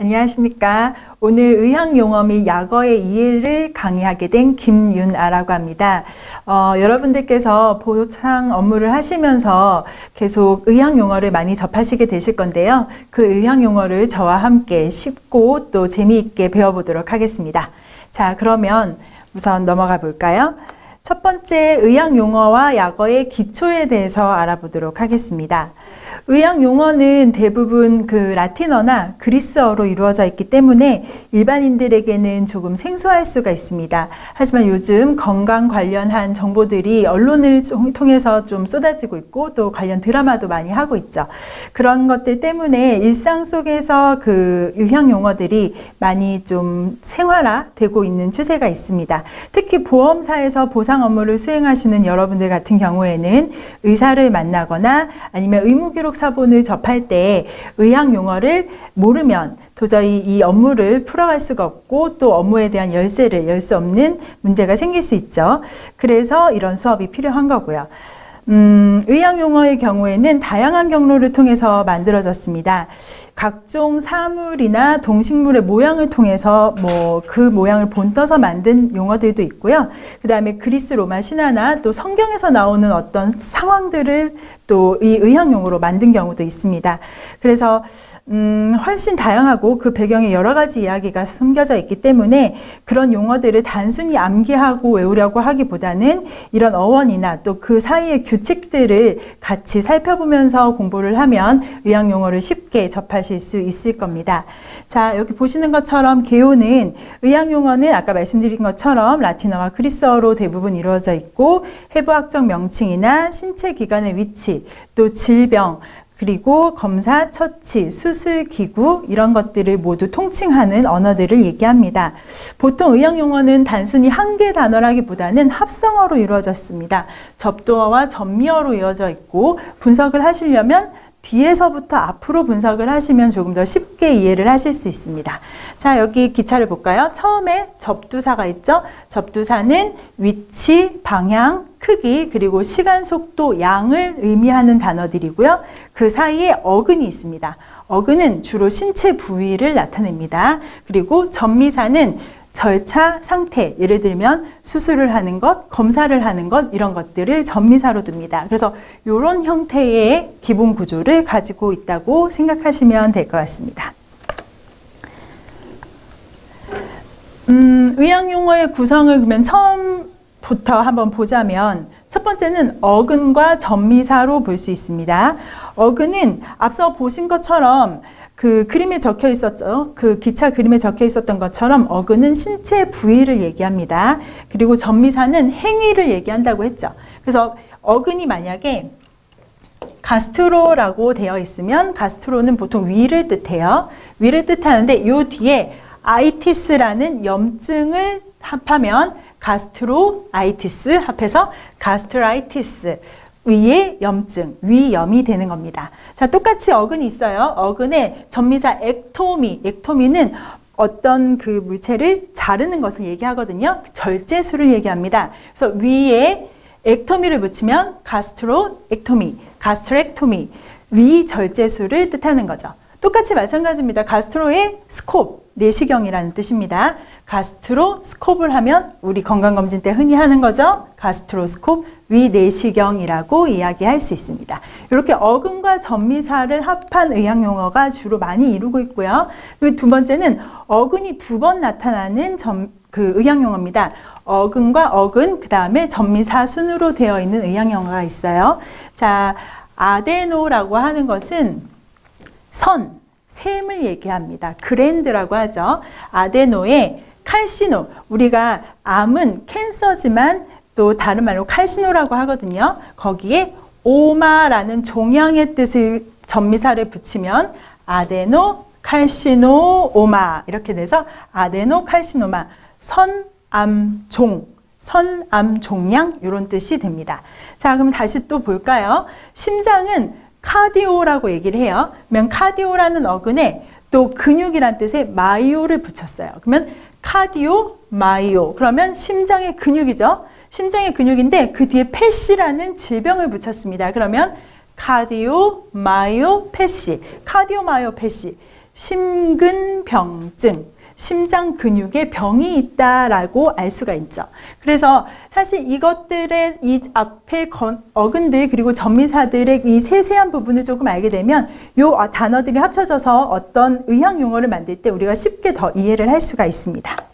안녕하십니까. 오늘 의학용어 및 약어의 이해를 강의하게 된 김윤아라고 합니다. 여러분들께서 보상 업무를 하시면서 계속 의학용어를 많이 접하시게 되실 건데요. 그 의학용어를 저와 함께 쉽고 또 재미있게 배워보도록 하겠습니다. 자, 그러면 우선 넘어가 볼까요? 첫 번째, 의학용어와 약어의 기초에 대해서 알아보도록 하겠습니다. 의학용어는 대부분 그 라틴어나 그리스어로 이루어져 있기 때문에 일반인들에게는 조금 생소할 수가 있습니다. 하지만 요즘 건강 관련한 정보들이 언론을 통해서 좀 쏟아지고 있고 또 관련 드라마도 많이 하고 있죠. 그런 것들 때문에 일상 속에서 그 의학용어들이 많이 좀 생활화되고 있는 추세가 있습니다. 특히 보험사에서 보상 업무를 수행하시는 여러분들 같은 경우에는 의사를 만나거나 아니면 의무기록 사본을 접할 때 의학용어를 모르면 도저히 이 업무를 풀어갈 수가 없고 또 업무에 대한 열쇠를 열 수 없는 문제가 생길 수 있죠. 그래서 이런 수업이 필요한 거고요. 의학용어의 경우에는 다양한 경로를 통해서 만들어졌습니다. 각종 사물이나 동식물의 모양을 통해서 그 모양을 본떠서 만든 용어들도 있고요. 그 다음에 그리스 로마 신화나 또 성경에서 나오는 어떤 상황들을 또 이 의학용어로 만든 경우도 있습니다. 그래서 훨씬 다양하고 그 배경에 여러 가지 이야기가 숨겨져 있기 때문에 그런 용어들을 단순히 암기하고 외우려고 하기보다는 이런 어원이나 또 그 사이의 규칙들을 같이 살펴보면서 공부를 하면 의학용어를 쉽게 접하실 수 있을 겁니다. 자, 여기 보시는 것처럼 개요는 의학용어는 아까 말씀드린 것처럼 라틴어와 그리스어로 대부분 이루어져 있고 해부학적 명칭이나 신체 기관의 위치, 또 질병, 그리고 검사, 처치, 수술, 기구 이런 것들을 모두 통칭하는 언어들을 얘기합니다. 보통 의학용어는 단순히 한 개 단어라기보다는 합성어로 이루어졌습니다. 접두어와 접미어로 이루어져 있고 분석을 하시려면 뒤에서부터 앞으로 분석을 하시면 조금 더 쉽게 이해를 하실 수 있습니다. 자, 여기 기차를 볼까요? 처음에 접두사가 있죠? 접두사는 위치, 방향, 크기, 그리고 시간, 속도, 양을 의미하는 단어들이고요. 그 사이에 어근이 있습니다. 어근은 주로 신체 부위를 나타냅니다. 그리고 접미사는 절차, 상태, 예를 들면 수술을 하는 것, 검사를 하는 것 이런 것들을 접미사로 둡니다. 그래서 이런 형태의 기본 구조를 가지고 있다고 생각하시면 될 것 같습니다. 의학용어의 구성을 그러면 처음부터 한번 보자면 첫 번째는 어근과 접미사로 볼 수 있습니다. 어근은 앞서 보신 것처럼 그 그림에 적혀 있었죠. 그 기차 그림에 적혀 있었던 것처럼 어근은 신체 부위를 얘기합니다. 그리고 접미사는 행위를 얘기한다고 했죠. 그래서 어근이 만약에 가스트로라고 되어 있으면 가스트로는 보통 위를 뜻해요. 위를 뜻하는데 이 뒤에 아이티스라는 염증을 합하면 가스트로아이티스 합해서 가스트라이티스, 위의 염증, 위염이 되는 겁니다. 자, 똑같이 어근이 있어요. 어근에 접미사 액토미, 액토미는 어떤 그 물체를 자르는 것을 얘기하거든요. 절제술을 얘기합니다. 그래서 위에 액토미를 붙이면 가스트로액토미, 가스트렉토미, 위 절제술을 뜻하는 거죠. 똑같이 마찬가지입니다. 가스트로의 스콥, 내시경이라는 뜻입니다. 가스트로스콥을 하면 우리 건강검진 때 흔히 하는 거죠. 가스트로스콥, 위내시경이라고 이야기할 수 있습니다. 이렇게 어근과 접미사를 합한 의학용어가 주로 많이 이루고 있고요. 그리고 두 번째는 어근이 두 번 나타나는 의학용어입니다. 어근과 어근, 그 다음에 접미사 순으로 되어 있는 의학용어가 있어요. 자, 아데노라고 하는 것은 샘을 얘기합니다. 그랜드라고 하죠. 아데노에 칼시노, 우리가 암은 캔서지만 또 다른 말로 칼시노라고 하거든요. 거기에 오마라는 종양의 뜻을 접미사를 붙이면 아데노 칼시노오마 이렇게 돼서 아데노 칼시노마, 선암종양 이런 뜻이 됩니다. 자, 그럼 다시 또 볼까요? 심장은 카디오라고 얘기를 해요. 그러면 카디오라는 어근에 또 근육이란 뜻의 마이오를 붙였어요. 그러면 카디오, 마이오. 그러면 심장의 근육이죠. 심장의 근육인데 그 뒤에 패시라는 질병을 붙였습니다. 그러면 카디오, 마이오, 패시. 카디오, 마이오, 패시. 심근병증, 심장 근육에 병이 있다라고 알 수가 있죠. 그래서 사실 이것들의 이 앞에 어근들 그리고 전미사들의 이 세세한 부분을 조금 알게 되면 이 단어들이 합쳐져서 어떤 의학 용어를 만들 때 우리가 쉽게 더 이해를 할 수가 있습니다.